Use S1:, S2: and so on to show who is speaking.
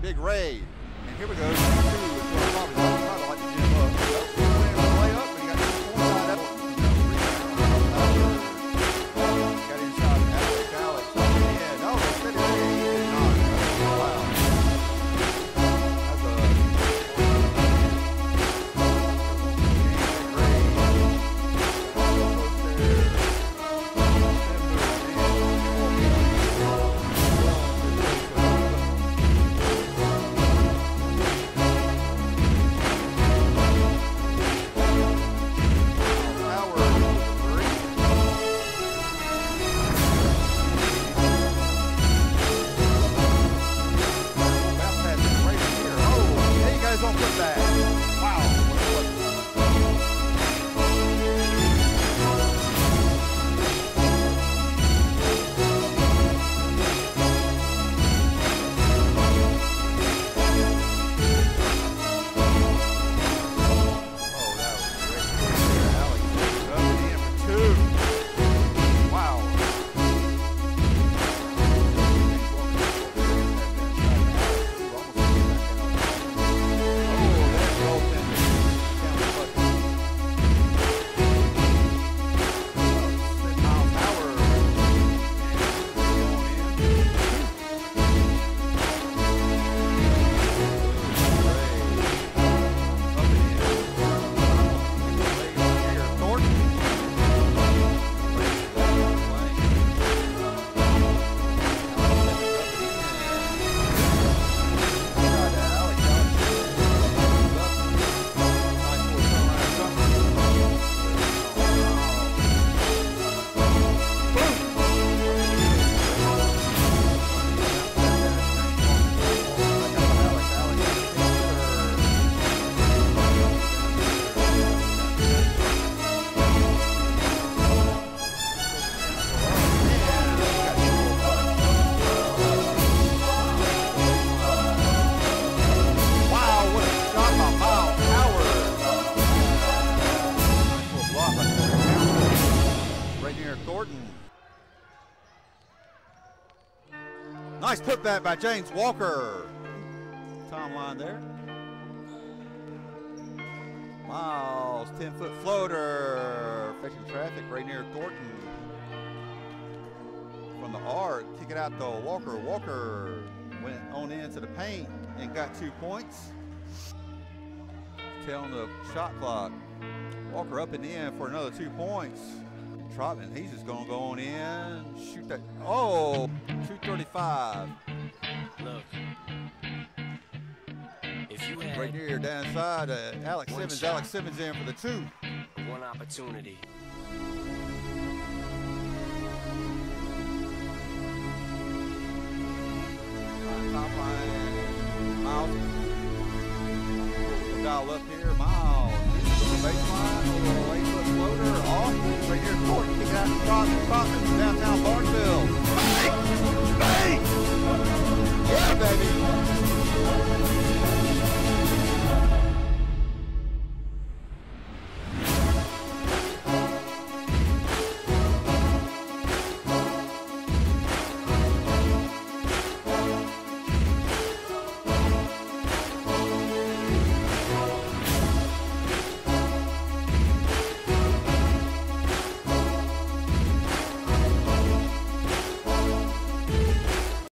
S1: Big Ray. And here we go. Probably like to jam up. Way up, and he got the corner side up. Got inside Alex. Yeah, no, it's steady. Wow. Nice putback by James Walker. Time line there. Miles, 10-foot floater. Fetching traffic right near Thornton. From the arc, kick it out to Walker. Walker went on into the paint and got 2 points. Telling the shot clock. Walker up and in for another 2 points. Trotman, he's just gonna go on in, shoot that. Oh, 235.
S2: Look, if you had
S1: right here down inside, Alex Simmons.
S2: shot,
S1: Alex Simmons in for the 2.
S2: One opportunity.
S1: Top line, Miles. Dial up here, Miles. Baseline, a little 8-foot floater, off. Right here, Thornton, kick out to Trotman, downtown Barnesville. Bang! Bang!